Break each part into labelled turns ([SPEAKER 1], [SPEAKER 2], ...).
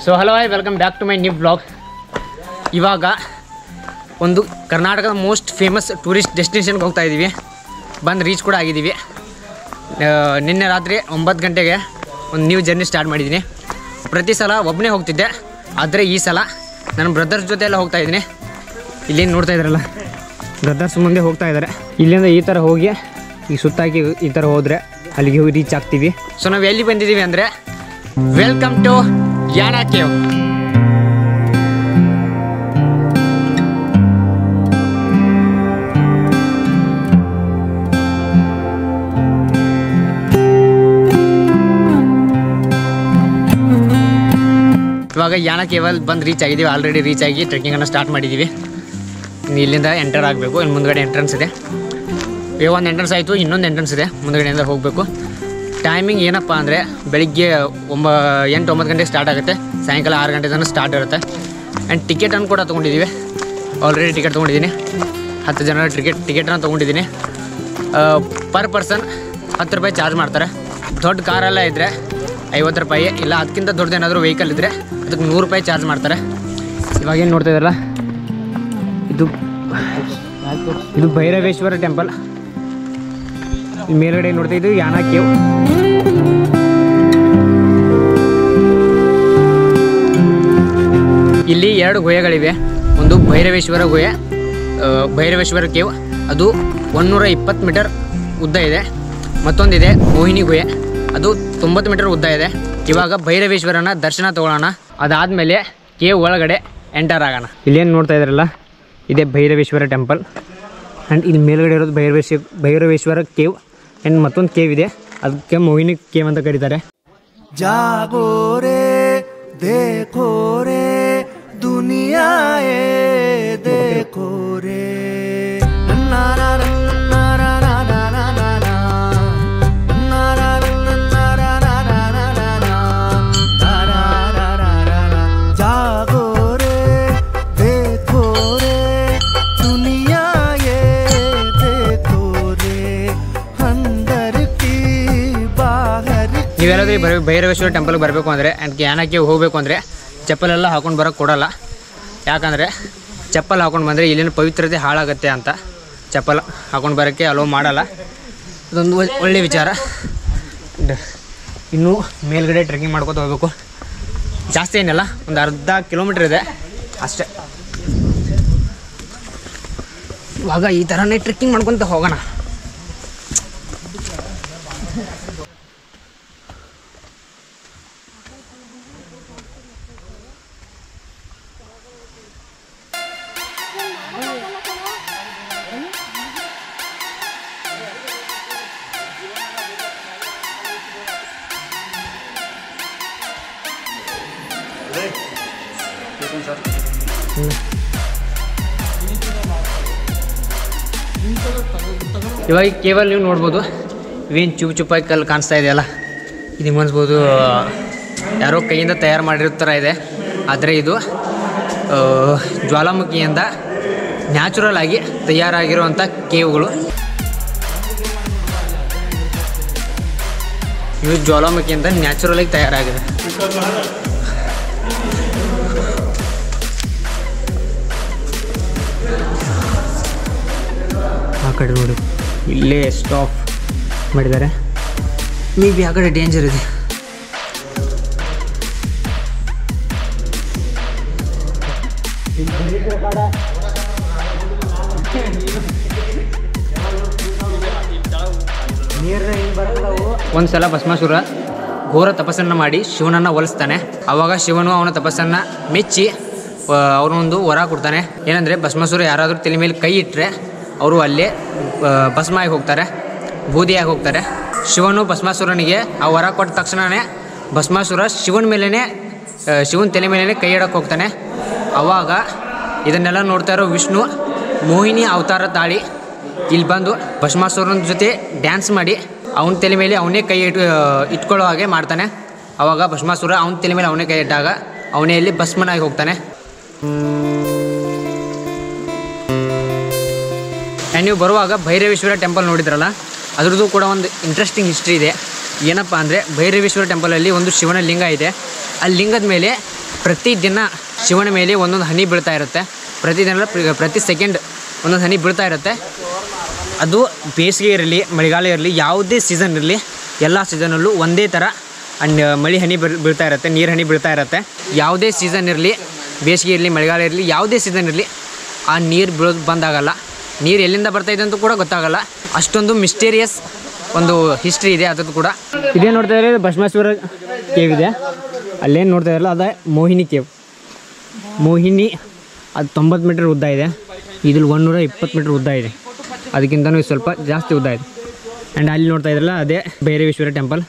[SPEAKER 1] So hello hi welcome back to my new blog. ಇವಾಗ ಒಂದು ಕರ್ನಾಟಕದ ಮೋಸ್ಟ್ ಫೇಮಸ್ ಟೂರಿಸ್ಟ್ ಡೆಸ್ಟಿನೇಷನ್ಗೆ ಹೋಗ್ತಾ ಇದ್ದೀವಿ. ಬಂದು ರೀಚ್ ಕೂಡ ಆಗಿದ್ದೀವಿ. ನಿನ್ನೆ ರಾತ್ರಿ 9 ಗಂಟೆಗೆ ಒಂದು ನ್ಯೂ ಜರ್ನಿ ಸ್ಟಾರ್ಟ್ ಮಾಡಿದ್ದೀನಿ. ಪ್ರತಿ ಸಲ ಒಬ್ಬನೇ ಹೋಗ್ತಿದ್ದೆ, ಆದರೆ ಈ ಸಲ ನನ್ನ ಬ್ರದರ್ಸ್ ಜೊತೆ ಎಲ್ಲ ಹೋಗ್ತಾ ಇದ್ದೀನಿ. ಇಲ್ಲೇನು ನೋಡ್ತಾ ಇದ್ದಾರಲ್ಲ, ಬ್ರದರ್ಸ್ ಮುಂದೆ ಹೋಗ್ತಾ ಇದ್ದಾರೆ. ಇಲ್ಲಿಂದ ಈ ಥರ ಹೋಗಿ ಈಗ ಸುತ್ತಾಕಿ ಈ ಥರ ಹೋದರೆ ಅಲ್ಲಿಗೆ ಹೋಗಿ ರೀಚ್ ಆಗ್ತೀವಿ. ಸೊ ನಾವು ಎಲ್ಲಿ ಬಂದಿದ್ದೀವಿ ಅಂದರೆ ವೆಲ್ಕಮ್ ಟು ಯಾನಾ ಕೇವ್. ಇವಾಗ ಯಾನಾ ಕೇವಲ್ಲಿ ಬಂದು ರೀಚ್ ಆಗಿದ್ದೀವಿ. ಆಲ್ರೆಡಿ ರೀಚ್ ಆಗಿ ಟ್ರೆಕ್ಕಿಂಗನ್ನು ಸ್ಟಾರ್ಟ್ ಮಾಡಿದ್ದೀವಿ. ಇಲ್ಲಿಂದ ಎಂಟರ್ ಆಗಬೇಕು. ಇನ್ನು ಮುಂದ್ಗಡೆ ಎಂಟ್ರೆನ್ಸ್ ಇದೆ. ಒಂದು ಎಂಟ್ರೆನ್ಸ್ ಆಯಿತು, ಇನ್ನೊಂದು ಎಂಟ್ರೆನ್ಸ್ ಇದೆ, ಮುಂದ್ಗಡೆಯಿಂದ ಹೋಗಬೇಕು. ಟೈಮಿಂಗ್ ಏನಪ್ಪ ಅಂದರೆ ಬೆಳಿಗ್ಗೆ 8-9 ಗಂಟೆಗೆ ಸ್ಟಾರ್ಟ್ ಆಗುತ್ತೆ, ಸಾಯಂಕಾಲ 6 ಗಂಟೆ ತನಕ ಸ್ಟಾರ್ಟ್ ಇರುತ್ತೆ. ಆ್ಯಂಡ್ ಟಿಕೆಟನ್ನು ಕೂಡ ತೊಗೊಂಡಿದ್ದೀವಿ. ಆಲ್ರೆಡಿ ಟಿಕೆಟ್ ತೊಗೊಂಡಿದ್ದೀನಿ. 10 ಜನರ ಟಿಕೆಟನ್ನು ತೊಗೊಂಡಿದ್ದೀನಿ. ಪರ್ ಪರ್ಸನ್ 10 ರೂಪಾಯಿ ಚಾರ್ಜ್ ಮಾಡ್ತಾರೆ. ದೊಡ್ಡ ಕಾರೆಲ್ಲ ಇದ್ದರೆ 50 ರೂಪಾಯಿ, ಇಲ್ಲ ಅದಕ್ಕಿಂತ ದೊಡ್ಡದೇನಾದರೂ ವೆಹಿಕಲ್ ಇದ್ದರೆ ಅದಕ್ಕೆ 100 ರೂಪಾಯಿ ಚಾರ್ಜ್ ಮಾಡ್ತಾರೆ. ಇವಾಗೇನು ನೋಡ್ತಾ ಇದ್ದಾರಲ್ಲ, ಇದು ಭೈರವೇಶ್ವರ ಟೆಂಪಲ್. ಮೇಲ್ಗಡೆ ನೋಡ್ತಾ ಇದ್ದು ಯಾನಾ ಕೇವ್. ಇಲ್ಲಿ 2 ಗುಹೆಗಳಿವೆ. ಒಂದು ಭೈರವೇಶ್ವರ ಗುಹೆ, ಭೈರವೇಶ್ವರ ಕೇವ್, ಅದು 120 ಮೀಟರ್ ಉದ್ದ ಇದೆ. ಮತ್ತೊಂದಿದೆ ಮೋಹಿನಿ ಗುಹೆ, ಅದು 90 ಮೀಟರ್ ಉದ್ದ ಇದೆ. ಇವಾಗ ಭೈರವೇಶ್ವರನ ದರ್ಶನ ತಗೊಳ್ಳೋಣ, ಅದಾದಮೇಲೆ ಕೇವ್ ಒಳಗಡೆ ಎಂಟರ್ ಆಗೋಣ. ಇಲ್ಲೇನು ನೋಡ್ತಾ ಇದ್ದಾರಲ್ಲ, ಇದೇ ಭೈರವೇಶ್ವರ ಟೆಂಪಲ್. ಆ್ಯಂಡ್ ಇಲ್ಲಿ ಮೇಲ್ಗಡೆ ಇರೋದು ಭೈರವೇಶ್ವರ ಕೇವ್. ಆ್ಯಂಡ್ ಮತ್ತೊಂದು ಕೇವ್ ಇದೆ, ಅದಕ್ಕೆ ಮೋಹಿನಿ ಕೇವ್ ಅಂತ ಕರೀತಾರೆ.
[SPEAKER 2] ಜಾಗೋ ರೇ ದೇಖೋ ರೇ ದುನಿಯಾ ದೇಖೋ ರೇ.
[SPEAKER 1] ನೀವೆಲ್ಲಾದ್ರೂ ಭೈರವೇಶ್ವರ ಟೆಂಪಲ್ಗೆ ಬರಬೇಕು ಅಂದರೆ ಆ್ಯಂಡ್ ಯಾನಾ ಕೇವ್ ಹೋಗಬೇಕು ಅಂದರೆ ಚಪ್ಪಲೆಲ್ಲ ಹಾಕೊಂಡು ಬರೋಕ್ಕೆ ಕೊಡೋಲ್ಲ. ಯಾಕಂದರೆ ಚಪ್ಪಲ್ ಹಾಕೊಂಡು ಬಂದರೆ ಇಲ್ಲಿನ ಪವಿತ್ರತೆ ಹಾಳಾಗುತ್ತೆ ಅಂತ ಚಪ್ಪಲ್ ಹಾಕೊಂಡು ಬರೋಕ್ಕೆ ಅಲೋ ಮಾಡಲ್ಲ. ಅದೊಂದು ಒಳ್ಳೆಯ ವಿಚಾರ. ಇನ್ನೂ ಮೇಲ್ಗಡೆ ಟ್ರೆಕ್ಕಿಂಗ್ ಮಾಡ್ಕೊತ ಹೋಗಬೇಕು. ಜಾಸ್ತಿ ಏನಿಲ್ಲ, ಒಂದು ಅರ್ಧ ಕಿಲೋಮೀಟ್ರ್ ಇದೆ ಅಷ್ಟೇ. ಇವಾಗ ಈ ಥರನೇ ಟ್ರೆಕ್ಕಿಂಗ್ ಮಾಡ್ಕೊತ ಹೋಗೋಣ. ಇವಾಗ ಕೇವಲ ನೀವು ನೋಡ್ಬೋದು, ಇವೇನು ಚುಪ್ಪಾಗಿ ಕಲ್ಲು ಕಾಣಿಸ್ತಾ ಇದೆಯಲ್ಲ, ಇದು ಅನ್ಸ್ಬೋದು ಯಾರೋ ಕೈಯಿಂದ ತಯಾರು ಮಾಡಿರೋ ಥರ ಇದೆ. ಆದರೆ ಇದು ಜ್ವಾಲಾಮುಖಿಯಿಂದ ನ್ಯಾಚುರಲ್ ಆಗಿ ತಯಾರಾಗಿರುವಂಥ ಕೇವ್ಗಳು. ಇವು ಜ್ವಾಲಾಮುಖಿಯಿಂದ ನ್ಯಾಚುರಲ್ ಆಗಿ ತಯಾರಾಗಿದೆ. ಆ ಕಡೆ ನೋಡಿ, ಇಲ್ಲೇ ಸ್ಟಾಪ್ ಮಾಡಿದ್ದಾರೆ. ಮೇ ಬಿ ಆ ಕಡೆ ಡೇಂಜರ್ ಇದೆ. ಒಂದು ಸಲ ಭಸ್ಮಾಸುರ ಘೋರ ತಪಸ್ಸನ್ನು ಮಾಡಿ ಶಿವನನ್ನು ಒಲಿಸ್ತಾನೆ. ಆವಾಗ ಶಿವನು ಅವನ ತಪಸ್ಸನ್ನು ಮೆಚ್ಚಿ ಅವನೊಂದು ವರ ಕೊಡ್ತಾನೆ. ಏನಂದರೆ ಭಸ್ಮಾಸುರ ಯಾರಾದರೂ ತಲೆ ಮೇಲೆ ಕೈ ಇಟ್ಟರೆ ಅವರು ಅಲ್ಲೇ ಭಸ್ಮ ಆಗಿ ಹೋಗ್ತಾರೆ, ಬೂದಿಯಾಗಿ ಹೋಗ್ತಾರೆ. ಶಿವನು ಭಸ್ಮಾಸುರನಿಗೆ ಆ ವರ ಕೊಟ್ಟ ತಕ್ಷಣವೇ ಭಸ್ಮಾಸುರ ಶಿವನ ತಲೆ ಮೇಲೇ ಕೈ ಇಡಕ್ಕೆ ಹೋಗ್ತಾನೆ. ಆವಾಗ ಇದನ್ನೆಲ್ಲ ನೋಡ್ತಾ ಇರೋ ವಿಷ್ಣು ಮೋಹಿನಿ ಅವತಾರ ತಾಳಿ ಇಲ್ಲಿ ಬಂದು ಭಸ್ಮಾಸುರನ ಜೊತೆ ಡ್ಯಾನ್ಸ್ ಮಾಡಿ ಅವನ ತಲೆ ಮೇಲೆ ಅವನೇ ಕೈ ಇಟ್ಕೊಳ್ಳೋ ಹಾಗೆ ಮಾಡ್ತಾನೆ. ಆವಾಗ ಭಸ್ಮಾಸುರ ಅವನ ತಲೆ ಮೇಲೆ ಅವನೇ ಕೈ ಇಟ್ಟಾಗ ಅವನೇ ಇಲ್ಲಿ ಭಸ್ಮನಾಗಿ ಹೋಗ್ತಾನೆ. ಆ್ಯಂಡ್ ನೀವು ಬರುವಾಗ ಭೈರವೇಶ್ವರ ಟೆಂಪಲ್ ನೋಡಿದ್ರಲ್ಲ, ಅದರದ್ದು ಕೂಡ ಒಂದು ಇಂಟ್ರೆಸ್ಟಿಂಗ್ ಹಿಸ್ಟ್ರಿ ಇದೆ. ಏನಪ್ಪ ಅಂದರೆ ಭೈರವೇಶ್ವರ ಟೆಂಪಲಲ್ಲಿ ಒಂದು ಶಿವನ ಲಿಂಗ ಇದೆ. ಆ ಲಿಂಗದ ಮೇಲೆ ಪ್ರತಿದಿನ ಶಿವನ ಮೇಲೆ ಒಂದೊಂದು ಹನಿ ಬೀಳ್ತಾ ಇರುತ್ತೆ. ಪ್ರತಿ ಸೆಕೆಂಡ್ ಒಂದೊಂದು ಹನಿ ಬೀಳ್ತಾ ಇರುತ್ತೆ. ಅದು ಬೇಸಿಗೆ ಇರಲಿ ಮಳೆಗಾಲ ಇರಲಿ ಯಾವುದೇ ಸೀಸನ್ ಇರಲಿ ಎಲ್ಲ ಸೀಸನಲ್ಲೂ ಒಂದೇ ಥರ ಮಳೆ ಹನಿ ಬೀಳ್ತಾ ಇರುತ್ತೆ, ನೀರು ಹನಿ ಬೀಳ್ತಾ ಇರುತ್ತೆ. ಯಾವುದೇ ಸೀಸನ್ ಇರಲಿ, ಬೇಸಿಗೆ ಇರಲಿ ಮಳೆಗಾಲ ಇರಲಿ ಯಾವುದೇ ಸೀಸನ್ ಇರಲಿ ಆ ನೀರು ಬೀಳೋದು ಬಂದಾಗಲ್ಲ. ನೀರು ಎಲ್ಲಿಂದ ಬರ್ತಾಯಿದೆ ಅಂತ ಕೂಡ ಗೊತ್ತಾಗಲ್ಲ. ಅಷ್ಟೊಂದು ಮಿಸ್ಟೀರಿಯಸ್ ಒಂದು ಹಿಸ್ಟ್ರಿ ಇದೆ ಅದ್ರದ್ದು ಕೂಡ. ಇದೇ ನೋಡ್ತಾ ಇದ್ರೆ ಭಸ್ಮೇಶ್ವರ ಕೇವ್ ಇದೆ. ಅಲ್ಲೇನು ನೋಡ್ತಾ ಇರಲ್ಲ ಅದೇ ಮೋಹಿನಿ ಕೇವ್. ಮೋಹಿನಿ ಅದು 90 ಮೀಟರ್ ಉದ್ದ ಇದೆ. ಇದ್ರಲ್ಲಿ 120 ಮೀಟರ್ ಉದ್ದ ಇದೆ. ಅದಕ್ಕಿಂತನೂ ಸ್ವಲ್ಪ ಜಾಸ್ತಿ ಉದ್ದ ಇದೆ. ಆ್ಯಂಡ್ ಅಲ್ಲಿ ನೋಡ್ತಾ ಇದ್ರಲ್ಲ ಅದೇ ಭೈರವೇಶ್ವರ ಟೆಂಪಲ್.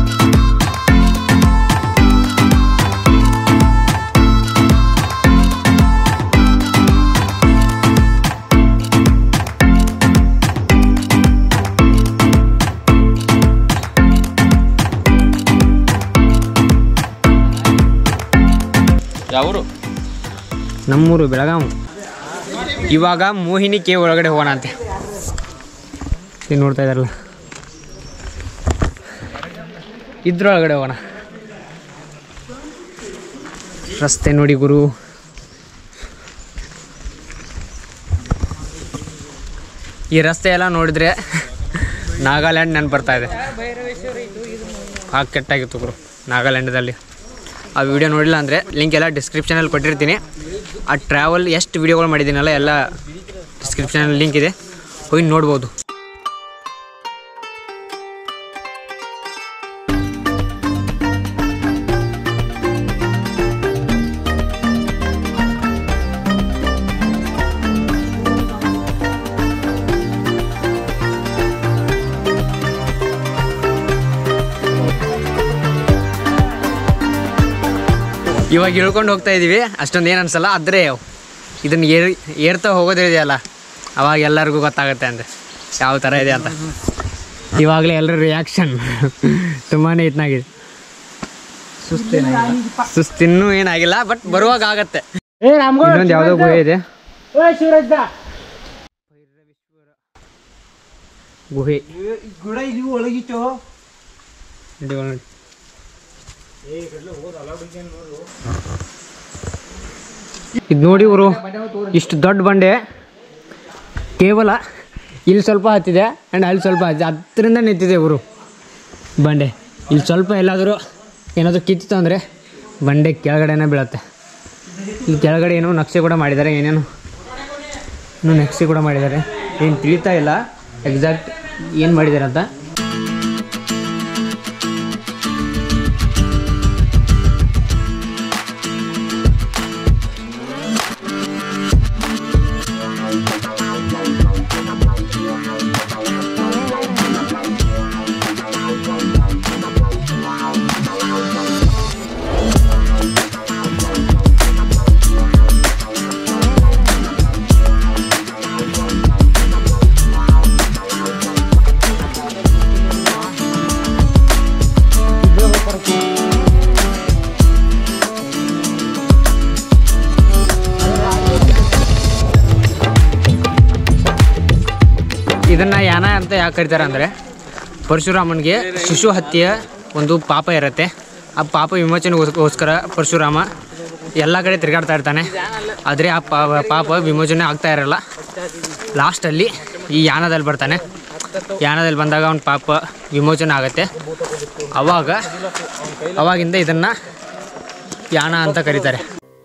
[SPEAKER 3] ಯಾವರು?
[SPEAKER 1] ನಮ್ಮೂರು ಬೆಳಗಾವಿ. ಇವಾಗ ಮೋಹಿನಿ ಕೇವ್ ಒಳಗಡೆ ಹೋಗೋಣ ಅಂತೆ. ಇದು ನೋಡ್ತಾ ಇದ್ದಾರಲ್ಲ ಇದ್ರೊಳಗಡೆ ಹೋಗೋಣ. ರಸ್ತೆ ನೋಡಿ ಗುರು. ಈ ರಸ್ತೆ ಎಲ್ಲ ನೋಡಿದ್ರೆ ನಾಗಾಲ್ಯಾಂಡ್ ನೆನಪು ಬರ್ತಾ ಇದೆ. ಆಗ ಕೆಟ್ಟಾಗಿತ್ತು ಗುರು ನಾಗಾಲ್ಯಾಂಡಲ್ಲಿ. ಆ ವಿಡಿಯೋ ನೋಡಿಲ್ಲ ಅಂದರೆ ಲಿಂಕ್ ಎಲ್ಲ ಡಿಸ್ಕ್ರಿಪ್ಷನಲ್ಲಿ ಕೊಟ್ಟಿರ್ತೀನಿ. ಆ ಟ್ರಾವೆಲ್ ಎಷ್ಟು ವೀಡಿಯೋಗಳು ಮಾಡಿದ್ದೀನಲ್ಲ ಎಲ್ಲ ಡಿಸ್ಕ್ರಿಪ್ಷನಲ್ಲಿ ಲಿಂಕ್ ಇದೆ, ಹೋಗಿ ನೋಡ್ಬೋದು. ಇವಾಗ ಇಳ್ಕೊಂಡು ಹೋಗ್ತಾ ಇದ್ದೀವಿ, ಅಷ್ಟೊಂದು ಏನು ಅನಿಸಲ್ಲ. ಆದರೆ ಇದನ್ನು ಏರ್ತಾ ಹೋಗೋದಿದೆಯಲ್ಲ ಅವಾಗ ಎಲ್ಲರಿಗೂ ಗೊತ್ತಾಗುತ್ತೆ ಅಂದರೆ ಯಾವ ಥರ ಇದೆ ಅಂತ. ಇವಾಗಲೇ ಎಲ್ಲರ ರಿಯಾಕ್ಷನ್ ತುಂಬಾ ಇದ್ನಾಗಿದೆ. ಸುಸ್ತಿನ್ನೂ ಏನಾಗಿಲ್ಲ, ಬಟ್ ಬರುವಾಗ ಆಗತ್ತೆ. ಇನ್ನೊಂದು ಯಾವುದೋ ಗುಹೆ ಇದೆ, ಗುಹೆ
[SPEAKER 2] ಒಳಗಿತ್ತು.
[SPEAKER 1] ಇದು ನೋಡಿ ಇವರು ಇಷ್ಟು ದೊಡ್ಡ ಬಂಡೆ ಕೇವಲ ಇಲ್ಲಿ ಸ್ವಲ್ಪ ಹತ್ತಿದೆ ಆ್ಯಂಡ್ ಅಲ್ಲಿ ಸ್ವಲ್ಪ ಹತ್ತಿದೆ, ಹತ್ತರಿಂದ ನಿಂತಿದೆ ಇವರು ಬಂಡೆ. ಇಲ್ಲಿ ಸ್ವಲ್ಪ ಎಲ್ಲಾದರೂ ಏನಾದರೂ ಕಿತ್ತಿತ್ತು ಅಂದರೆ ಬಂಡೆ ಕೆಳಗಡೆನೇ ಬೀಳುತ್ತೆ. ಇಲ್ಲಿ ಕೆಳಗಡೆ ಏನೋ ನಕ್ಷೆ ಕೂಡ ಮಾಡಿದ್ದಾರೆ, ಏನೇನು ನಕ್ಷೆ ಕೂಡ ಮಾಡಿದ್ದಾರೆ. ಏನು ತಿಳಿತಾ ಇಲ್ಲ ಎಕ್ಸಾಕ್ಟ್ ಏನು ಮಾಡಿದ್ದಾರೆ ಅಂತ. ಇದನ್ನು ಯಾನ ಅಂತ ಯಾಕೆ ಕರೀತಾರೆ ಅಂದರೆ ಪರಶುರಾಮನಿಗೆ ಶಿಶು ಹತ್ಯೆಯ ಒಂದು ಪಾಪ ಇರುತ್ತೆ. ಆ ಪಾಪ ವಿಮೋಚನೆಗೋಸ್ಕರ ಪರಶುರಾಮ ಎಲ್ಲ ಕಡೆ ತಿರುಗಾಡ್ತಾ ಇರ್ತಾನೆ. ಆದರೆ ಆ ಪಾಪ ವಿಮೋಚನೆ ಆಗ್ತಾ ಇರಲ್ಲ. ಲಾಸ್ಟಲ್ಲಿ ಈ ಯಾನದಲ್ಲಿ ಬರ್ತಾನೆ. ಯಾನದಲ್ಲಿ ಬಂದಾಗ ಅವನ ಪಾಪ ವಿಮೋಚನೆ ಆಗುತ್ತೆ. ಅವಾಗಿಂದ ಇದನ್ನು ಯಾನ ಅಂತ ಕರೀತಾರೆ.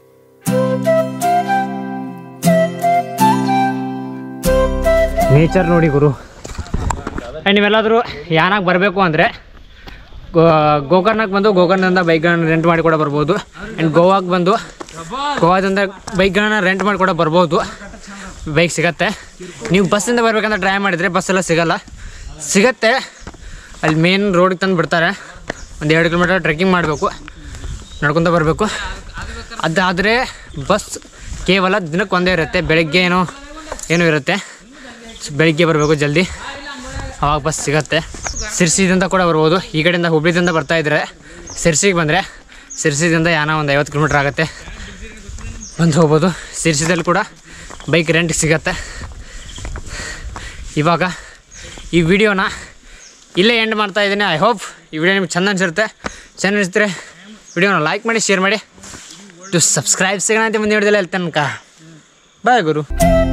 [SPEAKER 1] ನೇಚರ್ ನೋಡಿ ಗುರು. ಆ್ಯಂಡ್ ನೀವೆಲ್ಲಾದರೂ ಯಾನಾಗ ಬರಬೇಕು ಅಂದರೆ ಗೋಕರ್ಣಕ್ಕೆ ಬಂದು ಗೋಕರ್ಣದಿಂದ ಬೈಕ್ಗಳನ್ನ ರೆಂಟ್ ಮಾಡಿ ಕೂಡ ಬರ್ಬೋದು. ಆ್ಯಂಡ್ ಗೋವಾದಿಂದ ಬೈಕ್ಗಳನ್ನ ರೆಂಟ್ ಮಾಡಿ ಕೂಡ ಬರ್ಬೋದು. ಬೈಕ್ ಸಿಗತ್ತೆ. ನೀವು ಬಸ್ಸಿಂದ ಬರ್ಬೇಕಂತ ಟ್ರೈ ಮಾಡಿದರೆ ಬಸ್ಸೆಲ್ಲ ಸಿಗತ್ತೆ. ಅಲ್ಲಿ ಮೇನ್ ರೋಡಿಗೆ ತಂದು ಬಿಡ್ತಾರೆ. ಒಂದು 2 ಕಿಲೋಮೀಟರ್ ಟ್ರೆಕ್ಕಿಂಗ್ ಮಾಡಬೇಕು, ನಡ್ಕೊತ ಬರಬೇಕು. ಅದಾದರೆ ಬಸ್ ಕೇವಲ ದಿನಕ್ಕೆ ಒಂದೇ ಇರುತ್ತೆ. ಬೆಳಗ್ಗೆ ಏನೋ ಇರುತ್ತೆ. ಬೆಳಿಗ್ಗೆ ಬರಬೇಕು ಜಲ್ದಿ, ಆವಾಗ ಬಸ್ ಸಿಗತ್ತೆ. ಸಿರ್ಸಿದಿಂದ ಕೂಡ ಬರ್ಬೋದು. ಈ ಕಡೆಯಿಂದ ಹುಬ್ಳಿದಿಂದ ಬರ್ತಾಯಿದ್ರೆ ಸಿರ್ಸಿಗೆ ಬಂದರೆ ಸಿರ್ಸಿದಿಂದ ಯಾನ ಒಂದು 50 ಕಿಲೋಮೀಟ್ರ್ ಆಗುತ್ತೆ, ಬಂದು ಹೋಗ್ಬೋದು. ಸಿರ್ಸಿದಲ್ಲಿ ಕೂಡ ಬೈಕ್ ರೆಂಟ್ ಸಿಗತ್ತೆ. ಇವಾಗ ಈ ವಿಡಿಯೋನ ಇಲ್ಲೇ ಎಂಡ್ ಮಾಡ್ತಾಯಿದ್ದೀನಿ. ಐ ಹೋಪ್ ಈ ವಿಡಿಯೋ ನಿಮ್ಗೆ ಚೆಂದ ಅನಿಸಿರುತ್ತೆ. ಚೆಂದ ಅನಿಸಿದ್ರೆ ವಿಡಿಯೋನ ಲೈಕ್ ಮಾಡಿ, ಶೇರ್ ಮಾಡಿ. ಇಷ್ಟು ಸಬ್ಸ್ಕ್ರೈಬ್ ಸಿಗೋಣ ಅಂತ ಮುಂದೆ ಹಿಡಿದಿಲ್ಲ ಅಲ್ಲಿ ತನಕ ಬಾಯ್ ಗುರು.